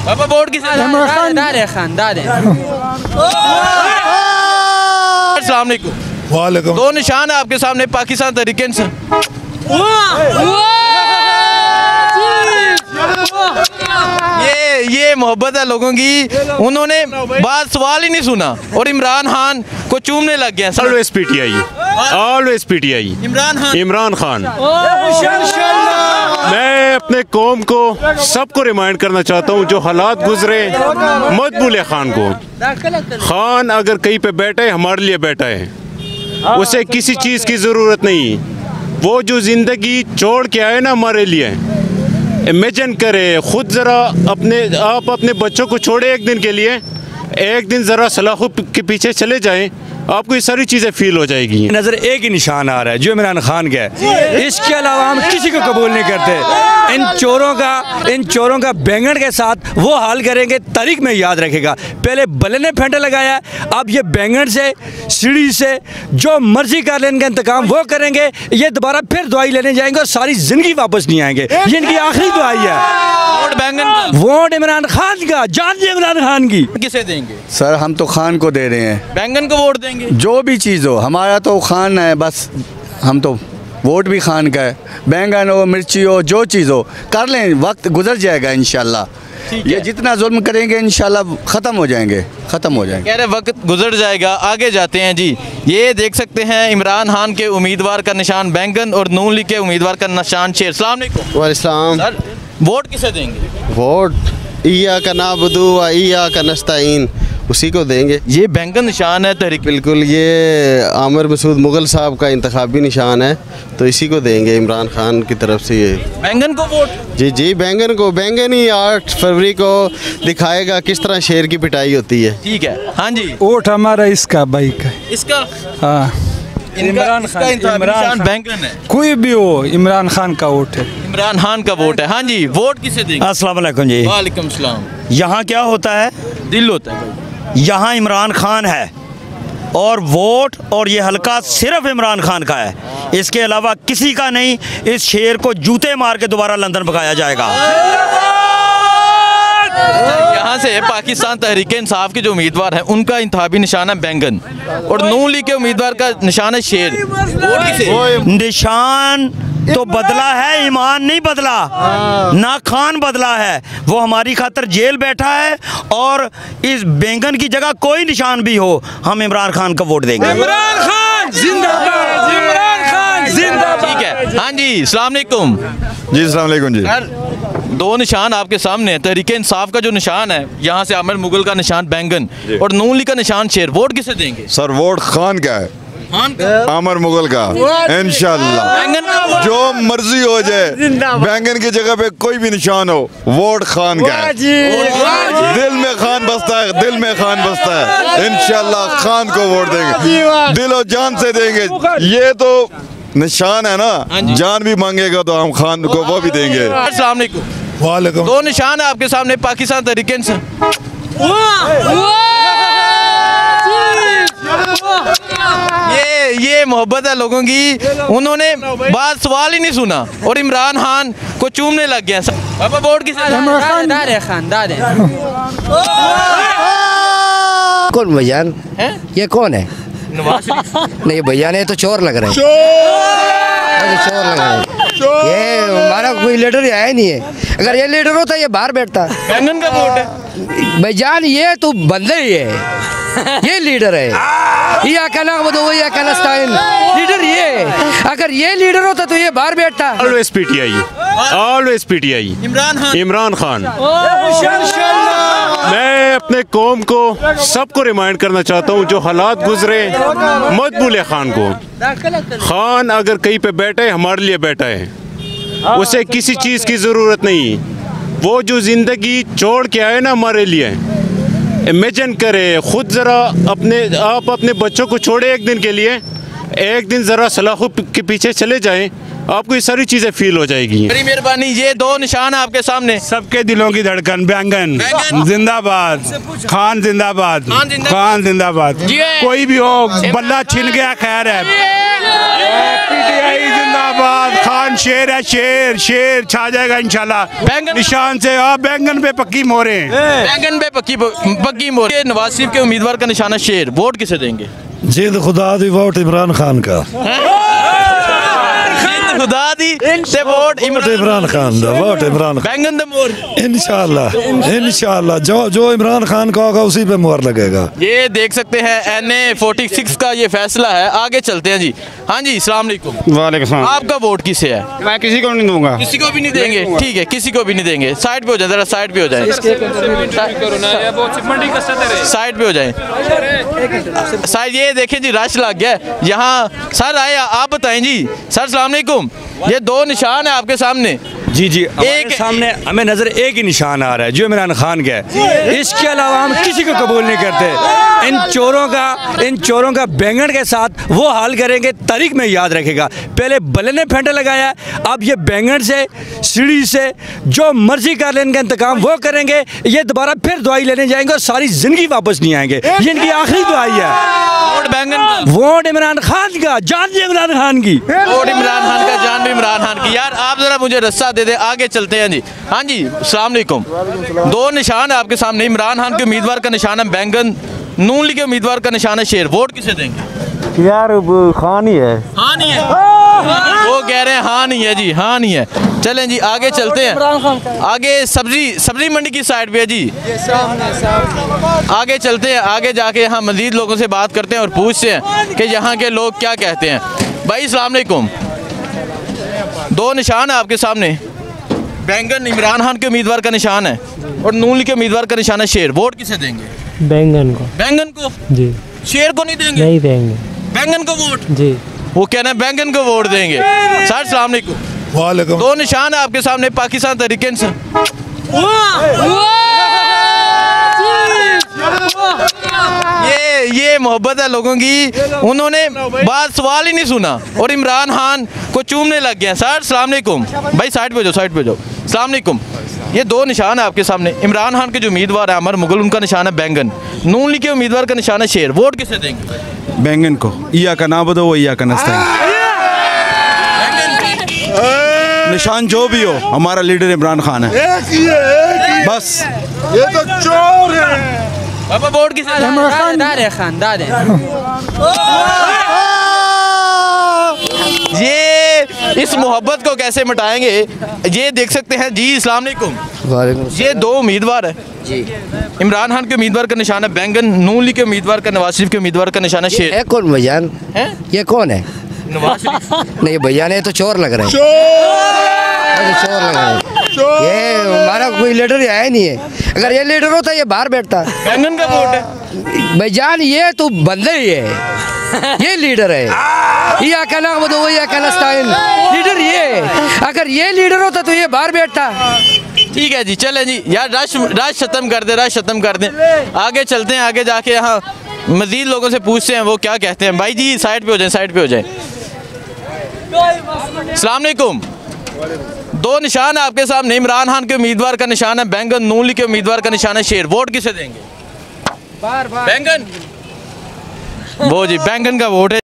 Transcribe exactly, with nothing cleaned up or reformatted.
पापा वोट किसे देंगे? खान दादे। अस्सलाम वालेकुम। वालेकुम। दो निशान है आपके सामने पाकिस्तान तहरीक इंसाफ। ये ये मोहब्बत है लोगों की, उन्होंने बात सवाल ही नहीं सुना और इमरान खान को चूमने लग गया। Always PTI, always PTI. Imran Khan Imran Khan. मैं अपने कौम को सबको रिमाइंड करना चाहता हूँ, जो हालात गुजरे मत भूले खान को। खान अगर कहीं पे बैठा है हमारे लिए बैठा है, उसे किसी चीज़ की ज़रूरत नहीं। वो जो ज़िंदगी छोड़ के आए ना हमारे लिए, इमेजिन करें खुद ज़रा, अपने आप अपने बच्चों को छोड़े एक दिन के लिए, एक दिन ज़रा सलाखों के पीछे चले जाएं, आपको ये सारी चीज़ें फील हो जाएगी। नज़र एक ही निशान आ रहा है जो इमरान खान का है, इसके अलावा हम किसी को कबूल नहीं करते। इन चोरों का इन चोरों का बैंगन के साथ वो हाल करेंगे, तारीख में याद रखेगा। पहले बल्ले ने फेंटा लगाया, अब ये बैंगन से सीढ़ी से जो मर्जी कर लेंगे, इंतकाम वो करेंगे। ये दोबारा फिर दवाई लेने जाएंगे और सारी जिंदगी वापस नहीं आएंगे। ये इनकी आखिरी दवाई है। वोट बैंगन, वोट इमरान खान का, जान दी इमरान खान की। किसे देंगे? सर हम तो खान को दे रहे हैं। बैंगन को वोट देंगे? जो भी चीज़ हो, हमारा तो खान है बस। हम तो वोट भी खान का है। बैंगन हो, मिर्ची हो, जो चीज़ हो कर लें, वक्त गुजर जाएगा इंशाल्लाह। ये जितना जुल्म करेंगे इंशाल्लाह ख़त्म हो जाएंगे, ख़त्म हो जाएंगे। कह रहे वक्त गुजर जाएगा। आगे जाते हैं जी। ये देख सकते हैं इमरान खान के उम्मीदवार का निशान बैंगन और नून लीग के उम्मीदवार का निशान शेर। अस्सलाम वालेकुम। वालेकुम। सर वोट किसे देंगे? वोट इया का नाबुदु व इया का नस्ताइन, उसी को देंगे। ये बैंगन निशान है तहरीक। बिल्कुल, ये आमिर मसूद मुगल साहब का इंतखाबी निशान है, तो इसी को देंगे इमरान खान की तरफ से। ये बैंगन को वोट? जी जी, बैंगन को। बैंगन ही आठ फरवरी को दिखाएगा किस तरह शेर की पिटाई होती है। ठीक है। हाँ जी, वोट हमारा इसका भाई का। इसका हाँ, इमरान खान। इमरान बैंगन है, कोई भी हो, इमरान खान का वोट है। इमरान खान का वोट है। हाँ जी, वोट किसे देंगे? अस्सलाम वालेकुम जी। वालेकुम सलाम। यहाँ क्या होता है? दिल होता है। यहाँ इमरान खान है और वोट और ये हल्का सिर्फ इमरान खान का है, इसके अलावा किसी का नहीं। इस शेर को जूते मार के दोबारा लंदन भगाया जाएगा। यहाँ से पाकिस्तान तहरीक इंसाफ के जो उम्मीदवार हैं उनका इंतखाबी निशान है बैंगन और नून लीग के उम्मीदवार का निशान है शेर। वोट किसे? निशान तो बदला है, ईमान नहीं बदला, ना खान बदला है। वो हमारी खातर जेल बैठा है और इस बैंगन की जगह कोई निशान भी हो, हम इमरान खान को वोट देंगे। इमरान खान जिंदाबाद, इमरान खान जिंदाबाद। ठीक है। हाँ जी, अस्सलाम वालेकुम। जी अस्सलाम वालेकुम जी। सर दो निशान आपके सामने हैं। तहरीक इंसाफ का जो निशान है, यहाँ से आमिर मुगल का निशान बैंगन और नून लीग का निशान शेर। वोट किसे देंगे? सर वोट खान का है, खान का? आमिर मुगल का इंशाल्लाह। बैंगन का वोट? जो मर्जी हो जाए, बैंगन की जगह पे कोई भी निशान हो, वोट खान का है। दिल में खान बसता है, दिल में खान बसता है। इंशाल्लाह खान को वोट देंगे, दिल और जान से देंगे। ये तो निशान है ना, जान भी मांगेगा तो हम खान को वो भी देंगे। अस्सलाम वालेकुम। वालेकुम। दो निशान है आपके सामने पाकिस्तान तहरीक इंसाफ। ये ये मोहब्बत है लोगों की, उन्होंने बात सवाल ही नहीं सुना और इमरान खान को चूमने लग गया। पापा वोट किसे? दादे खान दादे। कौन भैयान हैं? ये कौन है? नवाज शरीफ। नहीं भैया ने तो चोर लग रहे हैं। चोर लग रहे हैं। ये हमारा कोई लीडर आया ही नहीं है। अगर ये लीडर होता ये बाहर बैठता। बैंगन का वोट है भैयान, ये तो बंदे ही है, ये लीडर है। या का नाम बताओ, या का नस्ताइन लीडर ये है। अगर ये लीडर होता तो ये बाहर बैठता। Always PTI, always PTI. Imran Khan. Imran Khan. मैं अपने कौम को सबको रिमाइंड करना चाहता हूँ, जो हालात गुजरे मत भूले खान को। खान अगर कहीं पे बैठा है हमारे लिए बैठा है, उसे किसी चीज़ की ज़रूरत नहीं। वो जो ज़िंदगी छोड़ के आए ना हमारे लिए, इमेजिन करें खुद ज़रा, अपने आप अपने बच्चों को छोड़े एक दिन के लिए, एक दिन ज़रा सलाखों के पीछे चले जाएं, आपको ये सारी चीज़ें फील हो जाएगी। बड़ी मेहरबानी। ये दो निशान है आपके सामने। सबके दिलों की धड़कन बैंगन जिंदाबाद, खान जिंदाबाद, खान जिंदाबाद। कोई भी हो, बल्ला छिन गया खैर है। पीटीआई जिंदाबाद, खान शेर है, शेर शेर छा जाएगा इंशाल्लाह। निशान से हाँ, बैंगन पे पक्की मोहरे, बैंगन पे पक्की पक्की मोहरे। नवाज शरीफ के उम्मीदवार का निशाना शेर, वोट किसे देंगे? जिद खुदा दी वोट इमरान खान का। खुदा दी से वोट इमरान खान दा, वोट इमरान खान। बैंगन द मोर इंशाल्लाह इंशाल्लाह जो जो इमरान खान का होगा उसी पे मोहर लगेगा। ये देख सकते हैं एन ए फोर्टी सिक्स का ये फैसला है। आगे चलते हैं जी। हाँ जी, अस्सलाम वालेकुम। वालेकुम सलाम। आपका वोट किसे है? मैं किसी को नहीं दूंगा। किसी को भी नहीं देंगे? ठीक है, किसी को भी नहीं देंगे। साइड पे हो जाए, जरा साइड पे हो जाए, साइड पे हो जाए। साइड ये देखिए जी, रश लग गया यहाँ। सर आए, आप बताएं जी। सर अस्सलाम वालेकुम। ये दो निशान है आपके सामने। जी जी, एक सामने हमें नजर एक ही निशान आ रहा है जो इमरान खान का है। इसके अलावा हम किसी को कबूल नहीं करते। इन चोरों का इन चोरों का बैंगन के साथ वो हाल करेंगे, तारीख में याद रखेगा। पहले बल्ले ने फेंटे लगाया, अब ये बैंगन से, सीढ़ी से जो मर्जी कर ले, इनका इंतकाम वो करेंगे। ये दोबारा फिर दवाई लेने जाएंगे और सारी जिंदगी वापस नहीं आएंगे। ये इनकी आखिरी दवाई है। वोट बैंगन, वोट इमरान खान का, जान भी इमरान खान की। वोट इमरान खान का, जान भी इमरान खान की। यार आप जरा मुझे रस्सा दे दे, आगे चलते हैं जी। हाँ जी, अस्सलाम वालेकुम। दो निशान है आपके सामने। इमरान खान के उम्मीदवार का निशान है बैंगन, नून लीग के उम्मीदवार का निशान है शेर। वोट किसे देंगे? यार खान ही है। हाँ नहीं है, वो कह रहे हैं हाँ नहीं है जी, हाँ नहीं है। चलें जी, आगे चलते हैं। आगे सब्जी सब्जी मंडी की साइड पे है जी। आगे चलते हैं, आगे जाके यहाँ मजीद लोगों से बात करते हैं और पूछते हैं कि यहाँ के लोग क्या कहते हैं। भाई अस्सलाम वालेकुम। दो निशान है आपके सामने। बैंगन इमरान खान के उम्मीदवार का निशान है और नून लीग के उम्मीदवार का निशान है शेर। वोट किसे देंगे? बैंगन को। बैंगन को जी। शेर को नहीं देंगे? नहीं देंगे। बैंगन को वोट जी। वो कहना है बैंगन को वोट देंगे। सर अस्सलाम वालेकुम। वालेकुम। दो निशान है आपके सामने। पाकिस्तान तहरीक इंसाफ, ये ये मोहब्बत है लोगों की। उन्होंने बात सवाल ही नहीं सुना और इमरान खान को चूमने लग गए। सर अस्सलाम वालेकुम। भाई साइड पे जाओ, साइड पे जाओ। अस्सलाम वालेकुम। ये दो निशान है आपके सामने। इमरान खान के जो उम्मीदवार है अमर मुगल, उनका निशान है बैंगन। नून लीग के उम्मीदवार का निशान है शेर। वोट किसे देंगे? बैंगन को। इया का ना बदो, वो इया का नस्ता। निशान जो भी हो, हमारा लीडर इमरान खान है। बस ये तो चोर है। बाबा वोट किसे देंगे? दादे खान, दादे। ये इस मोहब्बत को कैसे मिटाएंगे? ये देख सकते हैं जी। अस्सलाम वालेकुम। ये दो उम्मीदवार है जी। इमरान खान के उम्मीदवार का निशान है बैंगन, नून लीग के उम्मीदवार का, नवाज शरीफ के उम्मीदवार का निशान है शेर। है कौन भैयान? ये कौन है? नवाज शरीफ। नहीं भैया ने तो चोर लग रहे हैं। चोर लग रहे हैं। ये हमारा कोई लीडर आया नहीं है। अगर ये लीडर होता ये बाहर बैठता। बैंगन का वोट है भाईजान, ये तो बंदे ही है। ये लीडर है। ये क्या नाम बताओ, ये क्या नस्ताइन लीडर ये है। अगर ये लीडर होता तो ये बाहर बैठता। ठीक है जी, चले जी। यार रश रश खत्म कर दे, रश खत्म कर दे। आगे चलते हैं, आगे जाके यहाँ मजीद लोगों से पूछते हैं वो क्या कहते हैं। भाई जी साइड पे हो जाए, साइड पे हो जाए। अस्सलाम वालेकुम। दो निशान है आपके सामने। इमरान खान के उम्मीदवार का निशान है बैंगन, नून लीग के उम्मीदवार का निशान है शेर। वोट किसे देंगे? बैंगन। वो जी बैंगन का वोट है।